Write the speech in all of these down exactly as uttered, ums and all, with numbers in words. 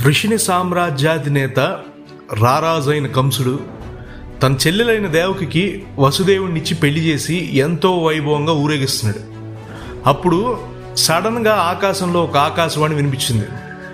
వృషిణి సామ్రాజ్యాధినేత రారాజైన కంసుడు తన చెల్లెలైన దేవకికి వసుదేవుడినిచ్చి పెళ్లి చేసి ఎంతో వైభవంగా ఊరేగిస్తున్నాడు. అప్పుడు సడన్గా ఆకాశంలో ఒక ఆకాశవాణి వినిపించింది.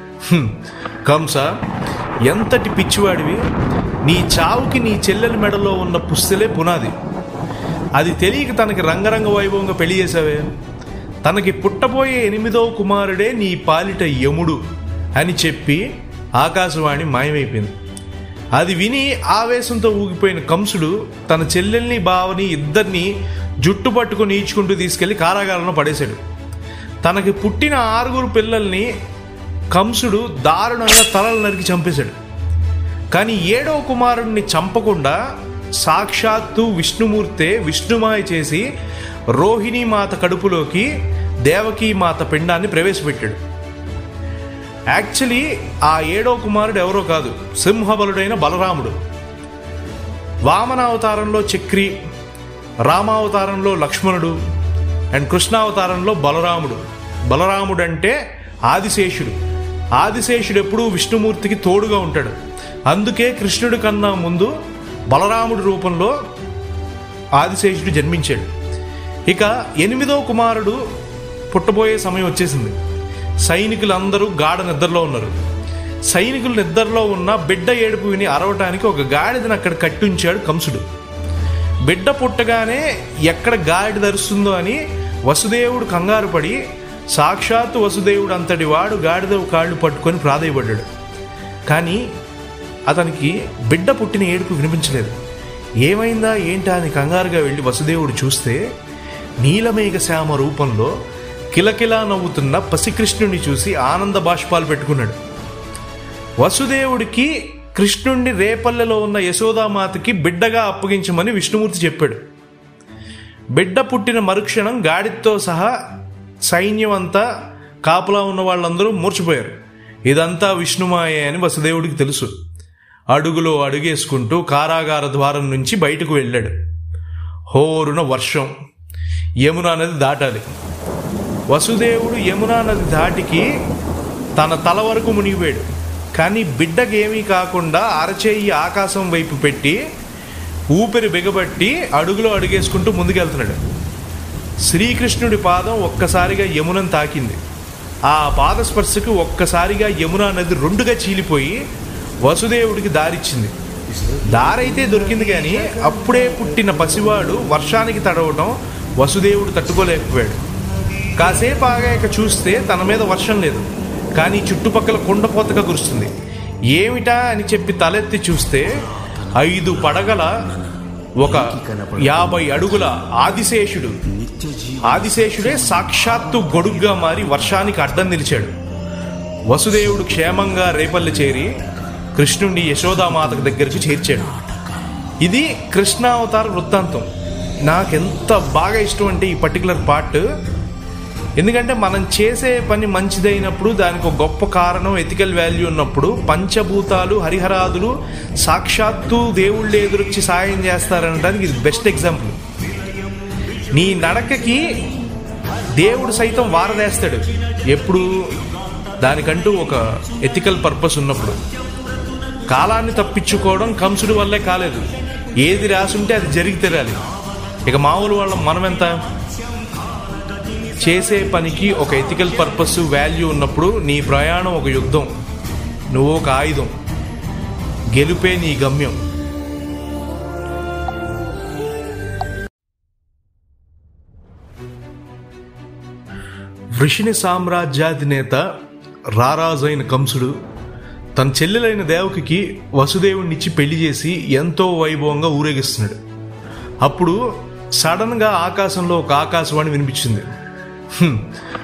కంస, ఎంతటి పిచ్చివాడివి! నీ చావుకి నీ చెల్లెల మెడలో ఉన్న పుస్తలే పునాది. అది తెలియక తనకి రంగరంగ వైభవంగా పెళ్లి చేశావే. తనకి పుట్టబోయే ఎనిమిదవ కుమారుడే నీ పాలిట యముడు అని చెప్పి ఆకాశవాణి మాయమైపోయింది. అది విని ఆవేశంతో ఊగిపోయిన కంసుడు తన చెల్లెల్ని బావని ఇద్దరిని జుట్టు పట్టుకుని ఈడ్చుకుంటూ తీసుకెళ్లి కారాగారంలో పడేశాడు. తనకి పుట్టిన ఆరుగురు పిల్లల్ని కంసుడు దారుణంగా తలలు నరికి చంపేశాడు. కానీ ఏడవ కుమారుడిని చంపకుండా సాక్షాత్తు విష్ణుమూర్తే విష్ణుమాయ చేసి రోహిణీ మాత కడుపులోకి దేవకీ మాత పిండాన్ని ప్రవేశపెట్టాడు. యాక్చువల్లీ ఆ ఏడో కుమారుడు ఎవరో కాదు, సింహబలుడైన బలరాముడు. వామనావతారంలో చక్రి, రామావతారంలో లక్ష్మణుడు అండ్ కృష్ణావతారంలో బలరాముడు. బలరాముడు అంటే ఆదిశేషుడు. ఆదిశేషుడు ఎప్పుడూ విష్ణుమూర్తికి తోడుగా ఉంటాడు. అందుకే కృష్ణుడి కన్నా ముందు బలరాముడి రూపంలో ఆదిశేషుడు జన్మించాడు. ఇక ఎనిమిదో కుమారుడు పుట్టబోయే సమయం వచ్చేసింది. సైనికులందరూ గాఢ నిద్రలో ఉన్నారు. సైనికులు నిద్రలో ఉన్న బిడ్డ ఏడుపు విని అరవటానికి ఒక గాడిదని అక్కడ కట్టించాడు కంసుడు. బిడ్డ పుట్టగానే ఎక్కడ గాడిద అరుస్తుందో అని వసుదేవుడు కంగారు పడి సాక్షాత్తు వసుదేవుడు అంతటి వాడు గాడిద కాళ్ళు పట్టుకొని ప్రాధేయపడ్డాడు. కానీ అతనికి బిడ్డ పుట్టిన ఏడుపు వినిపించలేదు. ఏమైందా ఏంటా అని కంగారుగా వెళ్ళి వసుదేవుడు చూస్తే నీలమేఘ శ్యామ రూపంలో కిలకిలా నవ్వుతున్న పసికృష్ణుడిని చూసి ఆనంద బాష్పాలు పెట్టుకున్నాడు. వసుదేవుడికి కృష్ణుడిని రేపల్లెలో ఉన్న యశోదామాతకి బిడ్డగా అప్పగించమని విష్ణుమూర్తి చెప్పాడు. బిడ్డ పుట్టిన మరుక్షణం గాడితో సహా సైన్యం అంతా కాపులా ఉన్న వాళ్ళందరూ మూర్చిపోయారు. ఇదంతా విష్ణుమాయే అని వసుదేవుడికి తెలుసు. అడుగులో అడుగేసుకుంటూ కారాగార ద్వారం నుంచి బయటకు వెళ్ళాడు. హోరున వర్షం. యమునా నది దాటాలి. వసుదేవుడు యమునా నది దాటికి తన తల వరకు మునిగిపోయాడు. కానీ బిడ్డకి ఏమీ కాకుండా అరచేయి ఆకాశం వైపు పెట్టి ఊపిరి బిగబట్టి అడుగులో అడుగేసుకుంటూ ముందుకెళ్తున్నాడు. శ్రీకృష్ణుడి పాదం ఒక్కసారిగా యమునను తాకింది. ఆ పాదస్పర్శకు ఒక్కసారిగా యమునా నది రెండుగా చీలిపోయి వసుదేవుడికి దారిచ్చింది. దారైతే దొరికింది, కానీ అప్పుడే పుట్టిన పసివాడు వర్షానికి తడవడం వసుదేవుడు తట్టుకోలేకపోయాడు. కాసేపు ఆగాక చూస్తే తన మీద వర్షం లేదు, కానీ చుట్టుపక్కల కుండపోతగా కురుస్తుంది. ఏమిటా అని చెప్పి తలెత్తి చూస్తే ఐదు పడగల ఒక యాభై అడుగుల ఆదిశేషుడు ఆదిశేషుడే సాక్షాత్తు గొడుగ్గా మారి వర్షానికి అడ్డం నిలిచాడు. వసుదేవుడు క్షేమంగా రేపల్లి చేరి కృష్ణుడిని యశోదామాత దగ్గరికి చేర్చాడు. ఇది కృష్ణావతార వృత్తాంతం. నాకెంత బాగా ఇష్టం అంటే ఈ పర్టికులర్ పార్ట్. ఎందుకంటే మనం చేసే పని మంచిదైనప్పుడు దానికి ఒక గొప్ప కారణం, ఎథికల్ వాల్యూ ఉన్నప్పుడు పంచభూతాలు హరిహరాదులు సాక్షాత్తు దేవుళ్ళు ఎదురొచ్చి సాయం చేస్తారనడానికి ఇది బెస్ట్ ఎగ్జాంపుల్. నీ నడకకి దేవుడు సైతం వారదేస్తాడు ఎప్పుడు, దానికంటూ ఒక ఎథికల్ పర్పస్ ఉన్నప్పుడు. కాలాన్ని తప్పించుకోవడం కంసుడి వల్లే కాలేదు. ఏది రాసుంటే అది జరిగి తెరాలి. ఇక మామూలు వాళ్ళం మనమెంత? చేసే పనికి ఒక ఎథికల్ పర్పస్ వాల్యూ ఉన్నప్పుడు నీ ప్రయాణం ఒక యుద్ధం, నువ్వు ఒక ఆయుధం, గెలుపే నీ గమ్యం. వృషిణి సామ్రాజ్యాధినేత రారాజైన కంసుడు తన చెల్లెలైన దేవకికి వసుదేవుడినిచ్చి పెళ్లి చేసి ఎంతో వైభవంగా ఊరేగిస్తున్నాడు. అప్పుడు సడన్గా ఆకాశంలో ఒక ఆకాశవాణి వినిపించింది.